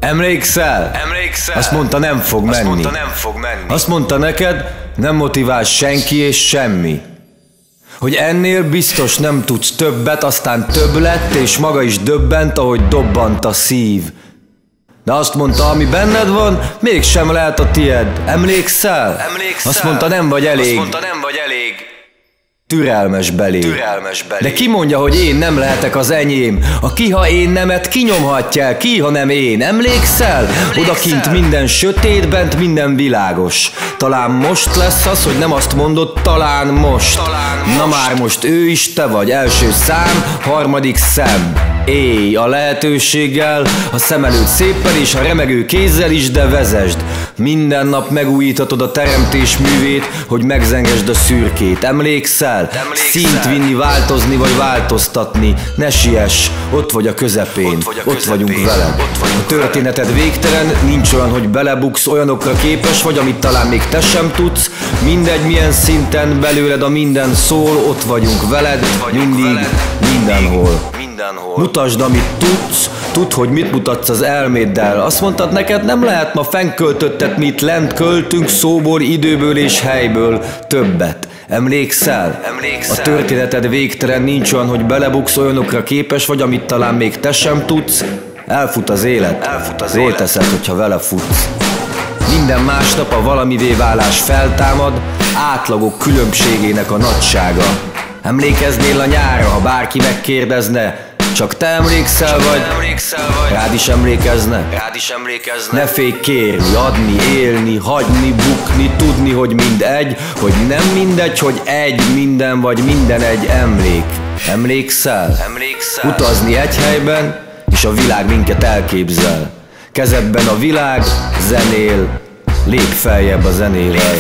Emlékszel? Azt mondta, nem fog menni. Azt mondta neked, nem motivál senki és semmi. Hogy ennél biztos nem tudsz többet, aztán több lett, és maga is döbbent, ahogy dobbant a szív. De azt mondta, ami benned van, mégsem lehet a tied. Emlékszel? Azt mondta, nem vagy elég. Türelmes belé. De ki mondja, hogy én nem lehetek az enyém? Aki, ha én nemet, kinyomhatja el, ki, ha nem én? Emlékszel? Odakint minden sötét, bent minden világos. Talán most lesz az, hogy nem azt mondod, talán most. Na már most ő is te vagy, első szám, harmadik szem. Élj a lehetőséggel, a szem előtt szépen és a remegő kézzel is, de vezesd. Minden nap megújíthatod a teremtés művét, hogy megzengesd a szürkét. Emlékszel? Színt vinni, változni vagy változtatni. Ne siess, ott vagy a közepén, ott vagyunk veled. A történeted végtelen, nincs olyan, hogy belebuksz, olyanokra képes vagy, amit talán még te sem tudsz. Mindegy milyen szinten, belőled a minden szól, ott vagyunk veled, mindig, mindenhol. Mutasd, amit tudsz, tudd, hogy mit mutatsz az elméddel. Azt mondtad neked, nem lehet ma fennköltöttet, mit lent költünk, szóból, időből és helyből többet. Emlékszel? A történeted végtelen, nincs olyan, hogy belebuksz, olyanokra képes vagy, amit talán még te sem tudsz. Elfut az élet, rélteszed, hogyha vele futsz. Minden másnap a valamivé válás feltámad, átlagok különbségének a nagysága. Emlékeznél a nyárra, ha bárki megkérdezne, csak te emlékszel vagy, rád is emlékezne? Ne félj kérni, adni, élni, hagyni, bukni, tudni, hogy mindegy, hogy nem mindegy, hogy egy minden vagy minden egy emlék. Emlékszel? Utazni egy helyben, és a világ minket elképzel. Kezedben a világ zenél, lép feljebb a zenével.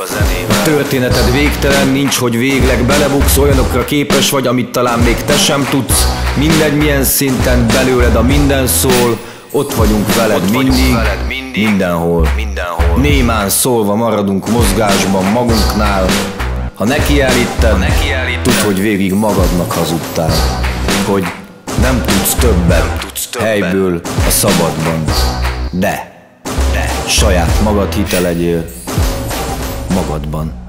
A történeted végtelen, nincs, hogy végleg belebuksz, olyanokra képes vagy, amit talán még te sem tudsz. Mindegy milyen szinten, belőled a minden szól, ott vagyunk veled mindig, mindenhol. Némán szólva maradunk mozgásban magunknál. Ha nekiállíted, tudd, hogy végig magadnak hazudtál. Hogy nem tudsz többet helyből a szabadban. De saját magad hite legyél magadban.